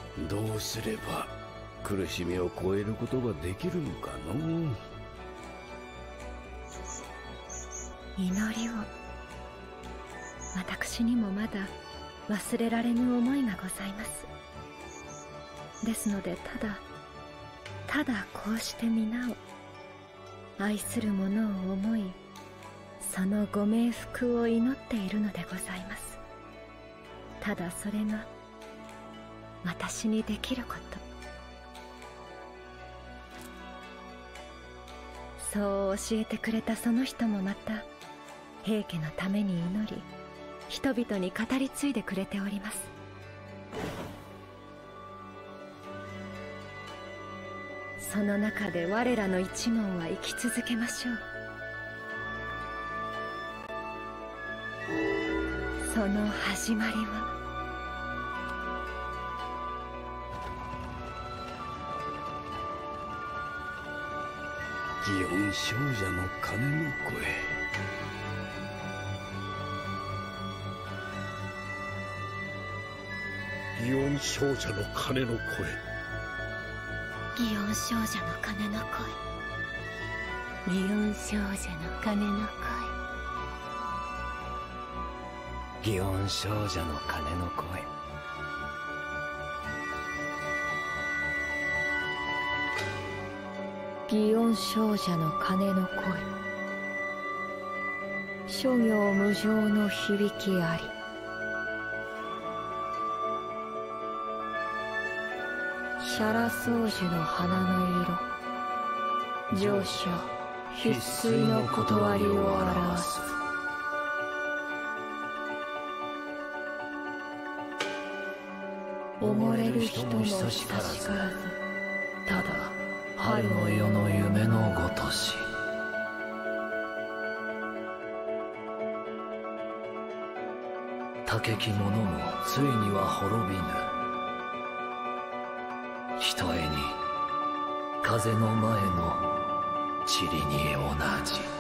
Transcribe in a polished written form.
どうすれば苦しみを超えることができるのかの。 祈りを。私にもまだ忘れられぬ思いがございます。ですのでただこうして皆を愛する者を思い、そのご冥福を祈っているのでございます。ただそれが私にできること。そう教えてくれたその人もまた平家のために祈り、人々に語り継いでくれております。その中で我らの一門は生き続けましょう。その始まりは祇園少女の鐘の声。 祇園少女の鐘の声。 祇園少女の鐘の声。祇園少女の鐘の声。 祇園少女の鐘の声。 祇園少女の鐘の声。諸行無常の響きあり。シャラ草樹の花の色。乗車必須の断りを表す。溺れる人も久しからず、ただ春の夜の夢のごとし。 高き者もついには滅びぬ。ひとえに風の前の塵に同じ。